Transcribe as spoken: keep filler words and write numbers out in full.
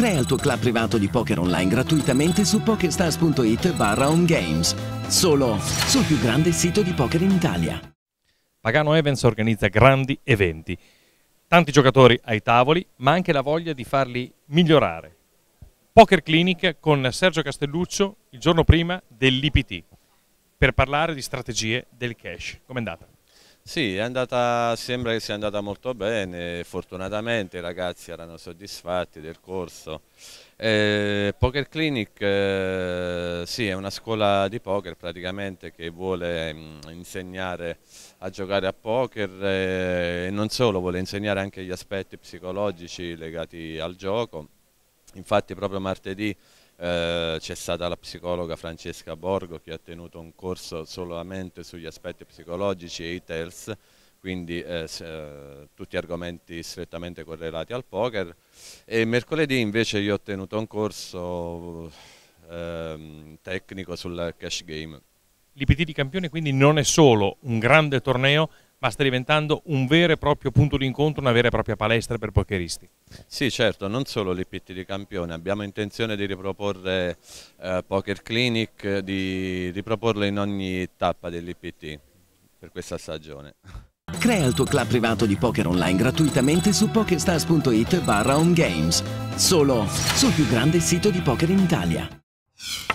Crea il tuo club privato di poker online gratuitamente su pokerstars.it barra home games. Solo sul più grande sito di poker in Italia. Pagano Events organizza grandi eventi. Tanti giocatori ai tavoli, ma anche la voglia di farli migliorare. Poker Clinic con Sergio Castelluccio il giorno prima dell'I P T per parlare di strategie del cash. Com'è andata? Sì, è andata, sembra che sia andata molto bene, fortunatamente i ragazzi erano soddisfatti del corso. Eh, Poker Clinic eh, sì, è una scuola di poker praticamente che vuole mh, insegnare a giocare a poker eh, e non solo, vuole insegnare anche gli aspetti psicologici legati al gioco. Infatti proprio martedì Eh, c'è stata la psicologa Francesca Borgo che ha tenuto un corso solamente sugli aspetti psicologici e i tells, quindi eh, eh, tutti argomenti strettamente correlati al poker. E mercoledì invece io ho tenuto un corso eh, tecnico sul cash game. L'I P T di Campione quindi non è solo un grande torneo, ma sta diventando un vero e proprio punto di incontro, una vera e propria palestra per pokeristi. Sì, certo, non solo l'I P T di Campione, abbiamo intenzione di riproporre eh, Poker Clinic, di riproporlo in ogni tappa dell'I P T per questa stagione. Crea il tuo club privato di poker online gratuitamente su pokerstars.it barra home games. Solo sul più grande sito di poker in Italia.